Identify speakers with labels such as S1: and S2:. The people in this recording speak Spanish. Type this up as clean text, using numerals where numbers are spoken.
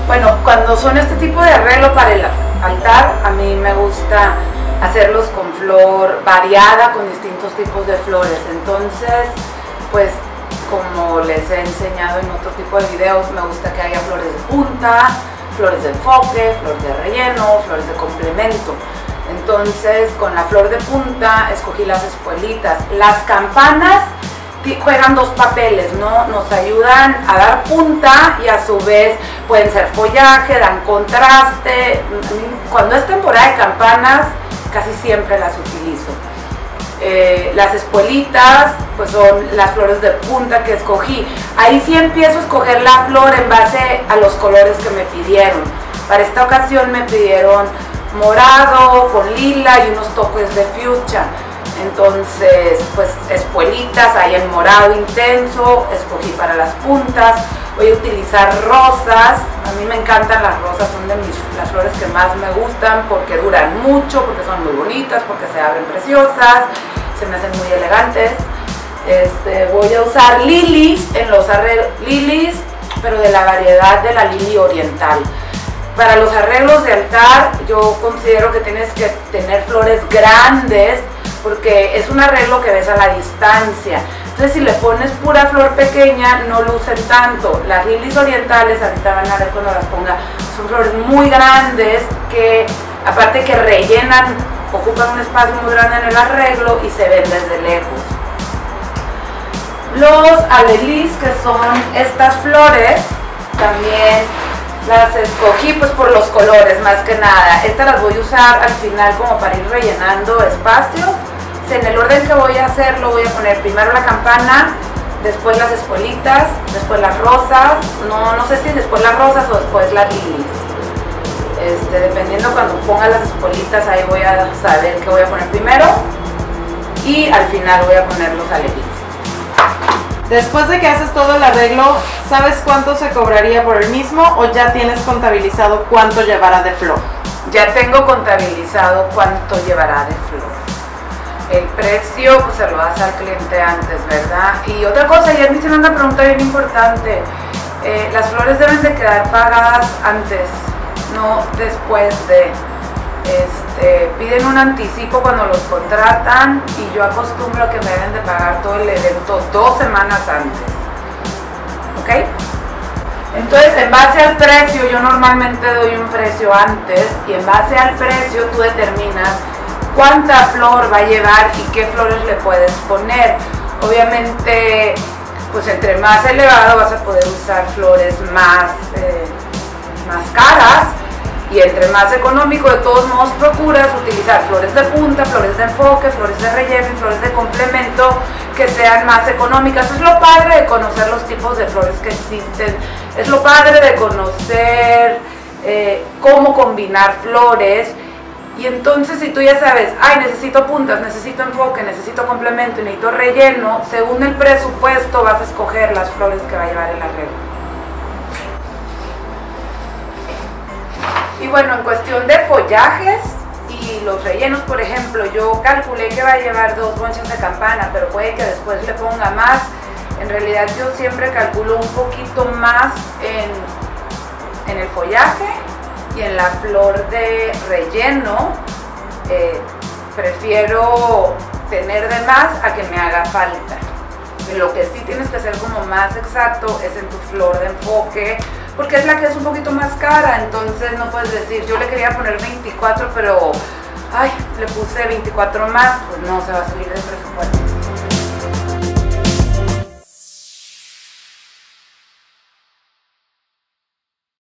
S1: Bueno, cuando son este tipo de arreglo para el altar, a mí me gusta hacerlos con flor variada, con distintos tipos de flores. Entonces, pues como les he enseñado en otro tipo de videos, me gusta que haya flores de punta, flores de enfoque, flores de relleno, flores de complemento. Entonces, con la flor de punta escogí las espuelitas. Las campanas juegan dos papeles, ¿no? Nos ayudan a dar punta y a su vez pueden ser follaje, dan contraste. Cuando es temporada de campanas, casi siempre las utilizo. Las espuelitas, pues son las flores de punta que escogí. Ahí sí empiezo a escoger la flor en base a los colores que me pidieron. Para esta ocasión me pidieron morado con lila y unos toques de fuchsia. Entonces, pues espuelitas ahí en morado intenso, escogí para las puntas. Voy a utilizar rosas, a mí me encantan las rosas, son de las flores que más me gustan porque duran mucho, porque son muy bonitas, porque se abren preciosas, se me hacen muy elegantes. Voy a usar lilies en los arreglos, lilies, pero de la variedad de la lili oriental. Para los arreglos de altar, yo considero que tienes que tener flores grandes, porque es un arreglo que ves a la distancia. Entonces si le pones pura flor pequeña no lucen tanto. Las lilies orientales, ahorita van a ver cuando las ponga, son flores muy grandes que aparte que rellenan, ocupan un espacio muy grande en el arreglo y se ven desde lejos. Los alelís, que son estas flores, también las escogí pues por los colores más que nada. Estas las voy a usar al final como para ir rellenando espacios. En el orden que voy a hacerlo, voy a poner primero la campana, después las espuelitas, después las rosas, no sé si después las rosas o después las lilies. Dependiendo cuando ponga las espuelitas, ahí voy a saber qué voy a poner primero y al final voy a poner los alelís.
S2: Después de que haces todo el arreglo, ¿sabes cuánto se cobraría por el mismo o ya tienes contabilizado cuánto llevará de flor?
S1: Ya tengo contabilizado cuánto llevará de flor. El precio pues se lo das al cliente antes, ¿verdad? Y otra cosa, ayer me hicieron una pregunta bien importante. Las flores deben de quedar pagadas antes, no después de. Piden un anticipo cuando los contratan y yo acostumbro a que me deben de pagar todo el evento 2 semanas antes. ¿Ok? Entonces, en base al precio, yo normalmente doy un precio antes y en base al precio tú determinas cuánta flor va a llevar y qué flores le puedes poner. Obviamente, pues entre más elevado vas a poder usar flores más caras, y entre más económico, de todos modos procuras utilizar flores de punta, flores de enfoque, flores de relleno y flores de complemento que sean más económicas. Es lo padre de conocer los tipos de flores que existen, es lo padre de conocer cómo combinar flores. Y entonces si tú ya sabes, ay, necesito puntas, necesito enfoque, necesito complemento y necesito relleno, según el presupuesto vas a escoger las flores que va a llevar el arreglo. Y bueno, en cuestión de follajes y los rellenos, por ejemplo, yo calculé que va a llevar 2 bonchas de campana, pero puede que después le ponga más. En realidad yo siempre calculo un poquito más en el follaje y en la flor de relleno. Prefiero tener de más a que me haga falta. Lo que sí tienes que ser como más exacto es en tu flor de enfoque, porque es la que es un poquito más cara. Entonces no puedes decir, yo le quería poner 24, pero ay, le puse 24 más, pues no se va a salir del presupuesto.